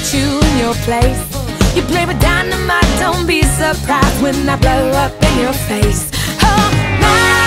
put you in your place. You play with dynamite, don't be surprised when I blow up in your face. Oh my